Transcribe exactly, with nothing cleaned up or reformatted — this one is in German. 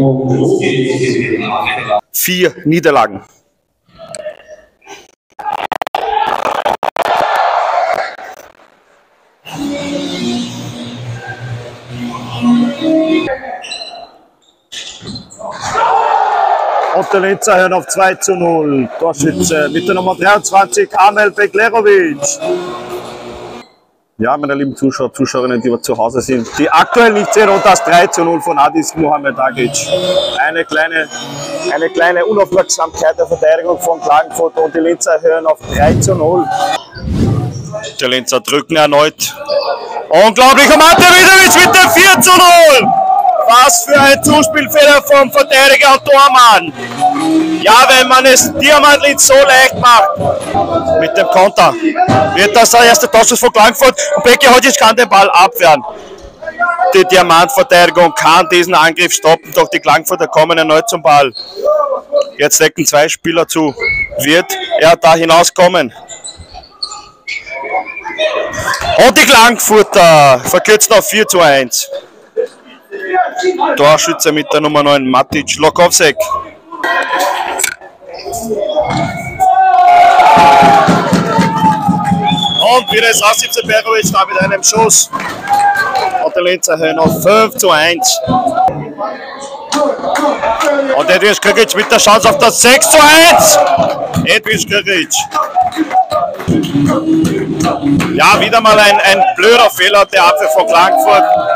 Vier Niederlagen. Und der Linzer hören auf zwei zu null. Torschütze mit der Nummer dreiundzwanzig, Amel Beglerovic. Ja, meine lieben Zuschauer, Zuschauerinnen, die zu Hause sind, die aktuell nicht sehen, und das drei zu null von Adis Mohamedagic. Eine kleine, eine kleine Unaufmerksamkeit der Verteidigung von Klagenfurt, und die Linzer hören auf drei zu null. Die Linzer drücken erneut. Unglaublich, Mate Vidovic mit dem vier zu null. Was für ein Zuspielfehler vom Verteidiger und Tormann. Ja, wenn man es Diamant Linz so leicht macht. Mit dem Konter wird das der erste Torschuss von Klagenfurt, und Beki Hodžić kann den Ball abwehren. Die Diamantverteidigung kann diesen Angriff stoppen, doch die Klagenfurter kommen erneut zum Ball. Jetzt decken zwei Spieler zu. Wird er da hinauskommen? Und die Klagenfurter verkürzen auf vier zu eins. Torschütze mit der Nummer neun, Matic Lokowsek. Und wieder ist Rasip Berovic da mit einem Schuss. Und der Linzer hören auf fünf zu eins. Und Edwin Skrigic mit der Chance auf das sechs zu eins. Edwin Skrigic. Ja, wieder mal ein, ein blöder Fehler der Abwehr von Klagenfurt.